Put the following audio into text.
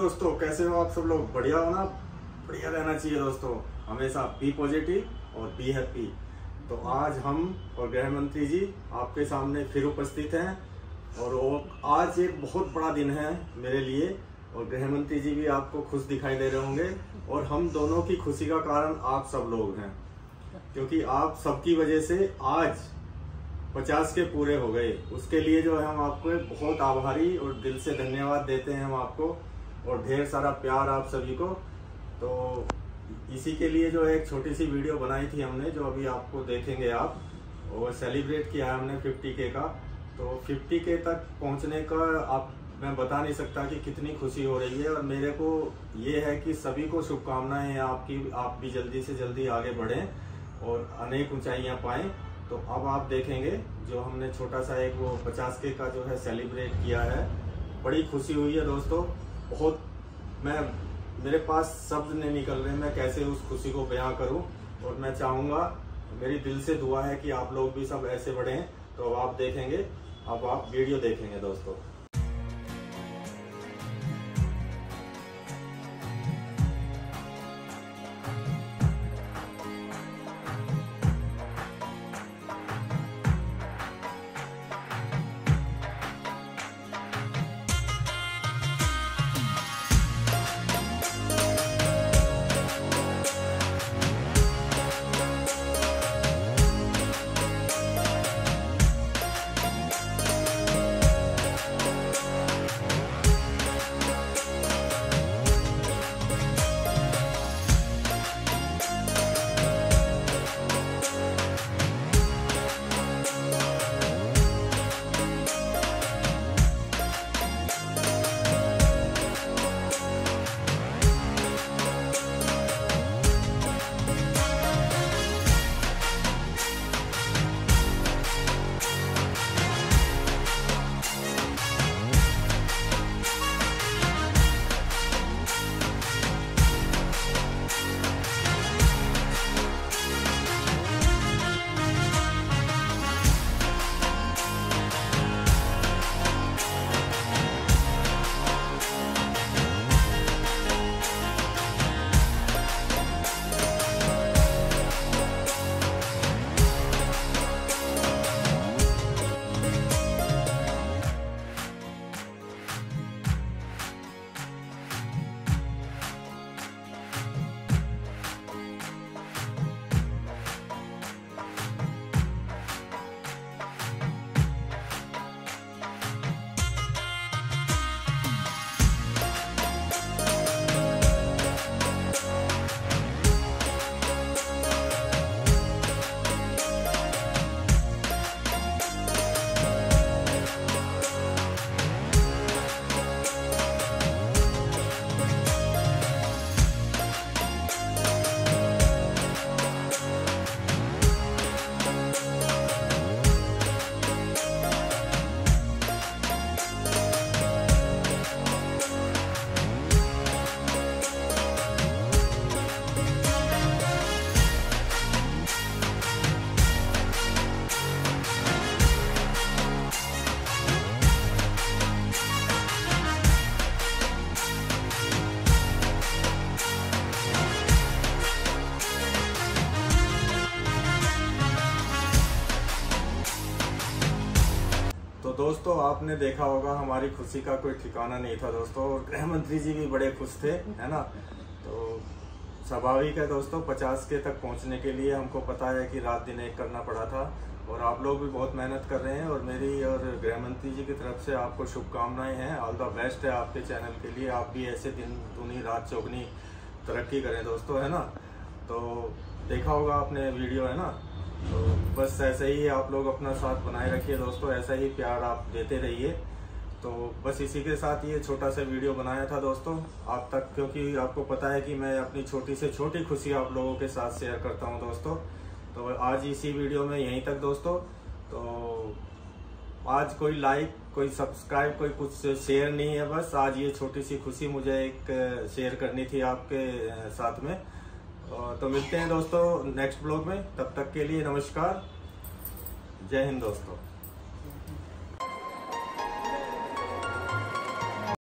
दोस्तों, कैसे हो आप सब लोग? बढ़िया हो ना? बढ़िया रहना चाहिए दोस्तों, हमेशा बी पॉजिटिव और बी हैप्पी। तो आज हम और गृह मंत्री जी आपके सामने फिर उपस्थित हैं और आज एक बहुत बड़ा दिन है मेरे लिए और गृह मंत्री जी भी आपको खुश दिखाई दे रहे होंगे और हम दोनों की खुशी का कारण आप सब लोग हैं, क्योंकि आप सबकी वजह से आज 50 के पूरे हो गए। उसके लिए जो है हम आपको बहुत आभारी और दिल से धन्यवाद देते हैं हम आपको और ढेर सारा प्यार आप सभी को। तो इसी के लिए जो एक छोटी सी वीडियो बनाई थी हमने, जो अभी आपको देखेंगे आप, और सेलिब्रेट किया है हमने 50K का। तो 50K तक पहुंचने का आप मैं बता नहीं सकता कि कितनी खुशी हो रही है और मेरे को ये है कि सभी को शुभकामनाएं हैं आपकी, आप भी जल्दी से जल्दी आगे बढ़ें और अनेक ऊंचाइयां पाएं। तो अब आप देखेंगे जो हमने छोटा सा एक वो 50K का जो है सेलिब्रेट किया है, बड़ी खुशी हुई है दोस्तों। बहुत मेरे पास शब्द नहीं निकल रहे, मैं कैसे उस खुशी को बयां करूं। और मैं चाहूंगा, मेरी दिल से दुआ है कि आप लोग भी सब ऐसे बढ़ें। तो आप देखेंगे, अब आप वीडियो देखेंगे दोस्तों। तो दोस्तों, आपने देखा होगा हमारी खुशी का कोई ठिकाना नहीं था दोस्तों, और गृह मंत्री जी भी बड़े खुश थे, है ना। तो स्वाभाविक है दोस्तों, 50K तक पहुंचने के लिए हमको पता है कि रात दिन एक करना पड़ा था और आप लोग भी बहुत मेहनत कर रहे हैं और मेरी और गृह मंत्री जी की तरफ से आपको शुभकामनाएं हैं। ऑल द बेस्ट है आपके चैनल के लिए, आप भी ऐसे दिन दूनी रात चौगनी तरक्की करें दोस्तों, है ना। तो देखा होगा आपने वीडियो, है ना। तो बस ऐसे ही आप लोग अपना साथ बनाए रखिए दोस्तों, ऐसा ही प्यार आप देते रहिए। तो बस इसी के साथ ये छोटा सा वीडियो बनाया था दोस्तों आप तक, क्योंकि आपको पता है कि मैं अपनी छोटी से छोटी खुशी आप लोगों के साथ शेयर करता हूं दोस्तों। तो आज इसी वीडियो में यहीं तक दोस्तों। तो आज कोई लाइक, कोई सब्सक्राइब, कोई कुछ शेयर नहीं है, बस आज ये छोटी सी खुशी मुझे एक शेयर करनी थी आपके साथ में। तो मिलते हैं दोस्तों नेक्स्ट ब्लॉग में, तब तक के लिए नमस्कार, जय हिंद दोस्तों।